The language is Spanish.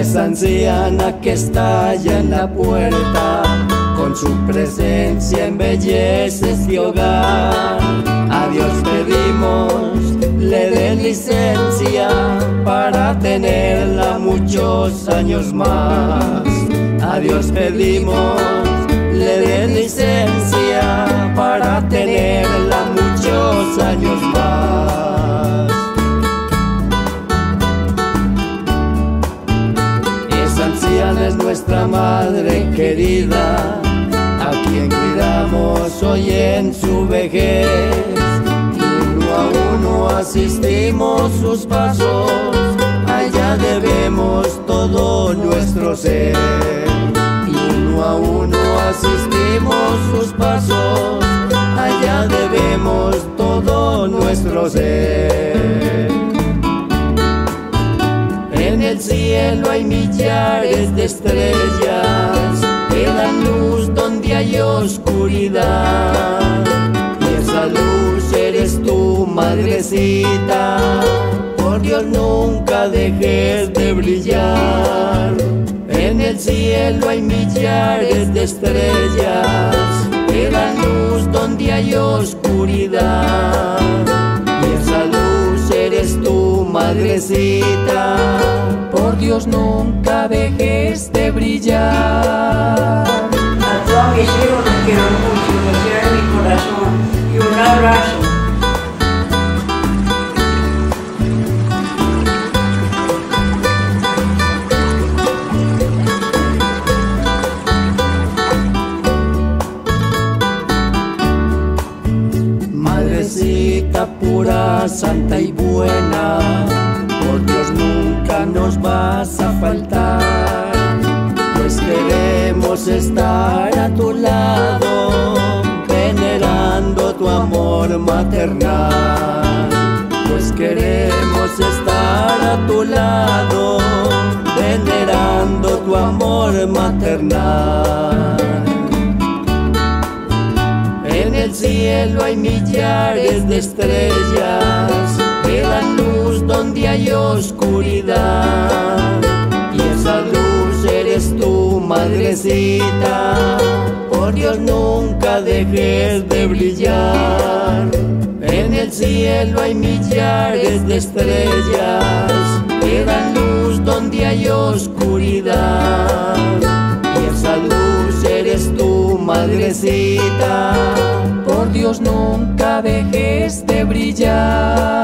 esa anciana que está ya en la puerta, con su presencia embellece este hogar. A Dios pedimos le dé licencia para tenerla muchos años más. A Dios pedimos le dé licencia para tenerla muchos años más. Esa anciana es nuestra madre querida, a quien cuidamos hoy en su vejez. Uno a uno asistimos sus pasos, a ella debemos todo nuestro ser. Uno a uno asistimos sus pasos, a ella debemos todo nuestro ser. En el cielo hay millares de estrellas que dan luz donde hay oscuridad, y esa luz eres tú, madrecita. Por Dios nunca dejes de brillar. En el cielo hay millares de estrellas que dan luz donde hay oscuridad, y esa luz eres tú, madrecita. Por Dios nunca dejes de brillar. A todos mis hijos los quiero mucho, los quiero en mi corazón, y un abrazo. Madrecita pura, santa y buena, por Dios nunca nos vas a faltar, pues queremos estar a tu lado, venerando tu amor maternal. Pues queremos estar a tu lado, venerando tu amor maternal. En el cielo hay millares de estrellas que dan luz donde hay oscuridad, y esa luz eres tú, madrecita. Por Dios nunca dejes de brillar. En el cielo hay millares de estrellas que dan luz donde hay oscuridad, y esa luz eres tú, madrecita. Por Dios nunca dejes de brillar.